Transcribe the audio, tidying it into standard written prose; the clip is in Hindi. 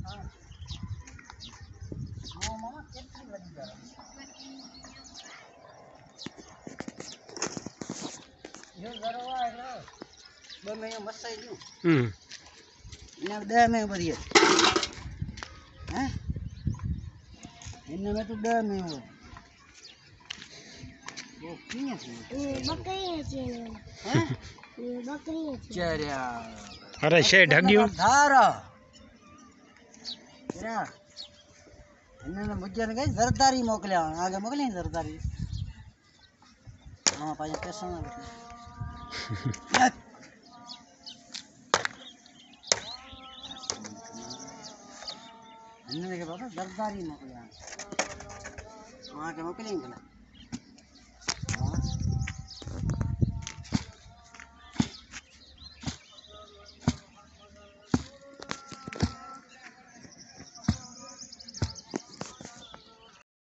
मामा केतरी लगी जा यो गरवा है लो बे में मसाई दी इने 10 में भरी है हैं इने में तो 10 में हो वो किया थी बकरी है हैं बकरी है चेरिया अरे शे ढग्यो धारा तेरा इन्होंने मुझे गई जरदारी मोकलिया आगे मोकली जरदारी हां पाजे पैसा ना इन्होंने के बाबा जरदारी मोकलिया आगे मोकली